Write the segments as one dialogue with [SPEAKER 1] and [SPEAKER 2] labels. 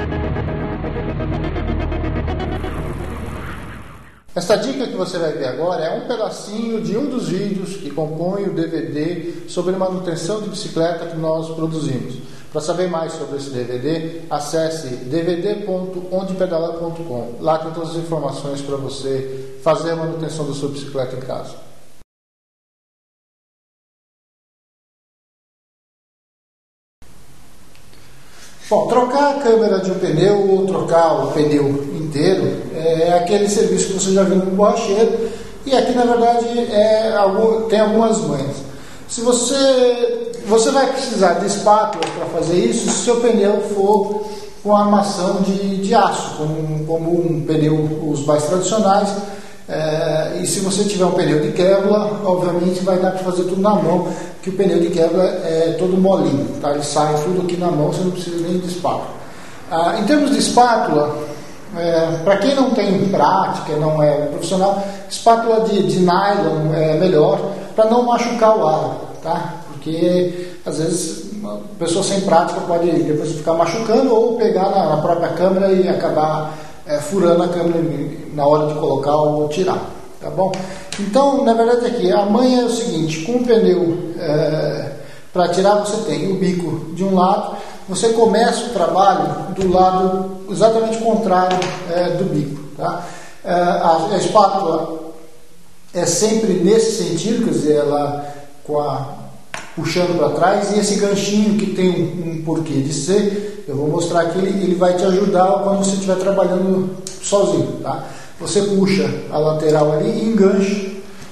[SPEAKER 1] Esta dica que você vai ver agora é um pedacinho de um dos vídeos que compõe o DVD sobre manutenção de bicicleta que nós produzimos. Para saber mais sobre esse DVD, acesse dvd.ondepedalar.com. Lá tem todas as informações para você fazer a manutenção da sua bicicleta em casa. Bom, trocar a câmera de um pneu ou trocar o pneu inteiro é aquele serviço que você já viu no borracheiro, e aqui na verdade tem algumas manhas. Se você vai precisar de espátula para fazer isso se o seu pneu for com armação de aço, como um pneu, os mais tradicionais. E se você tiver um pneu de Kevlar, obviamente vai dar para fazer tudo na mão, que o pneu de Kevlar é todo molinho, tá? Ele sai tudo aqui na mão, você não precisa nem de espátula. Em termos de espátula, para quem não tem prática, não é profissional, espátula de nylon é melhor para não machucar o aro, tá? Porque às vezes uma pessoa sem prática pode depois ficar machucando ou pegar na própria câmera e acabar furando a câmera na hora de colocar ou tirar, tá bom? Então, na verdade aqui, a manha é o seguinte: com o pneu para tirar, você tem o bico de um lado, você começa o trabalho do lado exatamente contrário do bico, tá? A espátula é sempre nesse sentido, quer dizer, ela puxando para trás, e esse ganchinho que tem um porquê de ser, eu vou mostrar aqui, ele vai te ajudar quando você estiver trabalhando sozinho, tá? Você puxa a lateral ali e engancha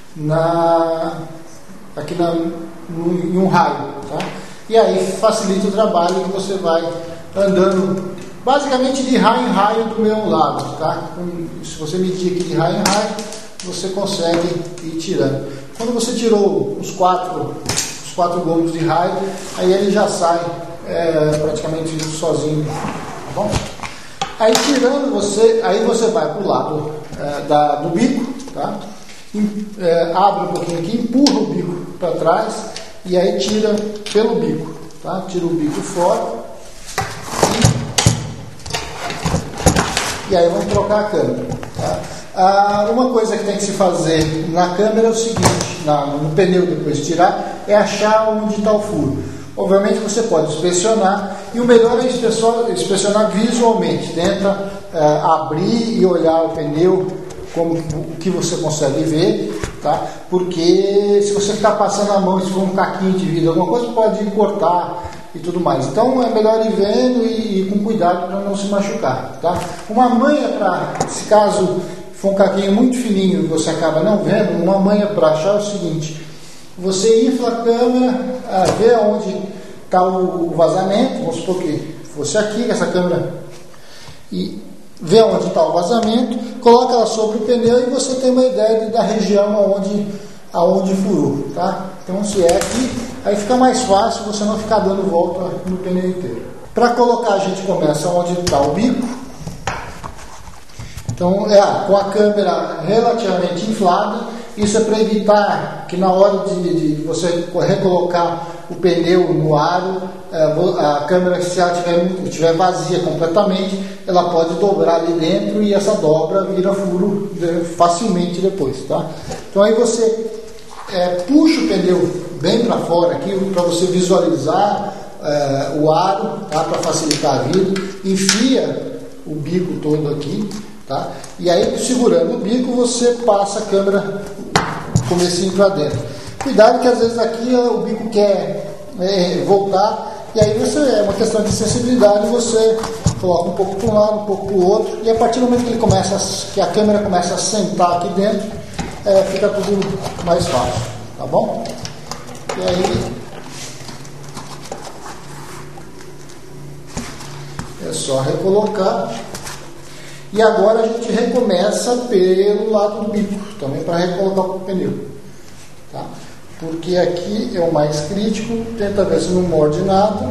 [SPEAKER 1] em um raio, tá? E aí facilita o trabalho, que você vai andando basicamente de raio em raio do mesmo lado, tá? Se você medir aqui de raio em raio, você consegue ir tirando. Quando você tirou os quatro gomos de raio, aí ele já sai praticamente sozinho, tá bom? Aí tirando aí você vai para o lado do bico, tá? Abre um pouquinho aqui, empurra o bico para trás e aí tira pelo bico, tá? Tira o bico fora e aí vamos trocar a câmera, tá? Uma coisa que tem que se fazer na câmera é o seguinte: no pneu, depois de tirar, é achar onde está o furo. Obviamente você pode inspecionar, e o melhor é inspecionar visualmente. Tenta abrir e olhar o pneu como o que você consegue ver, tá? Porque se você ficar passando a mão, se for um caquinho de vidro, alguma coisa, pode cortar e tudo mais. Então é melhor ir vendo e com cuidado para não se machucar, tá? Uma manha se caso for um caquinho muito fininho e você acaba não vendo, uma manha para achar é o seguinte: você infla a câmera, vê onde está o vazamento, vamos supor que fosse aqui, essa câmera, e vê onde está o vazamento, coloca ela sobre o pneu e você tem uma ideia da região aonde furou, tá? Então se é aqui, aí fica mais fácil você não ficar dando volta no pneu inteiro. Para colocar, a gente começa onde está o bico. Então, com a câmera relativamente inflada. Isso é para evitar que na hora de você recolocar o pneu no aro, a câmera, se ela estiver vazia completamente, ela pode dobrar ali dentro e essa dobra vira furo facilmente depois, tá? Então aí você puxa o pneu bem para fora aqui para você visualizar o aro, tá? Para facilitar a vida, enfia o bico todo aqui, tá? E aí, segurando o bico, você passa a câmera comecinho para dentro. Cuidado que às vezes aqui o bico quer voltar, e aí é uma questão de sensibilidade, você coloca um pouco para um lado, um pouco para o outro, e a partir do momento que a câmera começa a sentar aqui dentro, fica tudo mais fácil, tá bom? E aí é só recolocar. E agora a gente recomeça pelo lado do bico, também para recolocar o pneu, tá? Porque aqui é o mais crítico, tenta ver se não morde nada.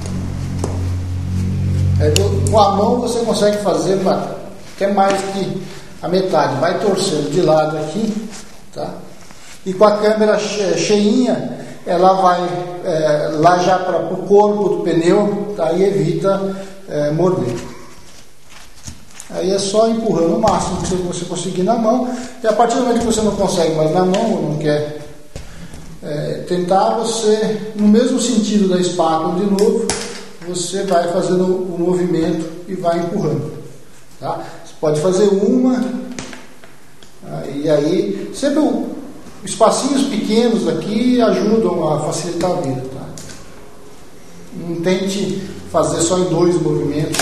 [SPEAKER 1] Com a mão você consegue fazer até mais que a metade, vai torcendo de lado aqui, tá? E com a câmera cheinha, ela vai lá já para o corpo do pneu, tá? E evita morder. Aí é só empurrando o máximo que você conseguir na mão. E a partir do momento que você não consegue mais na mão, ou não quer tentar, você, no mesmo sentido da espátula de novo, você vai fazendo o movimento e vai empurrando. Tá? Você pode fazer uma, e aí sempre espacinhos pequenos aqui ajudam a facilitar a vida. Tá? Não tente fazer só em 2 movimentos.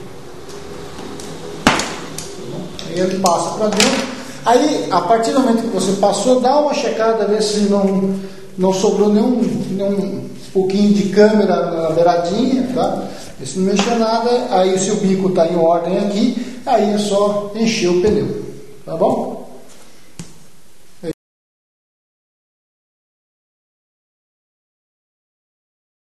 [SPEAKER 1] Aí ele passa para dentro. Aí, a partir do momento que você passou, dá uma checada, ver se não sobrou nenhum pouquinho de câmera na beiradinha, tá? E se não mexer nada, aí se o bico está em ordem aqui, aí é só encher o pneu, tá bom?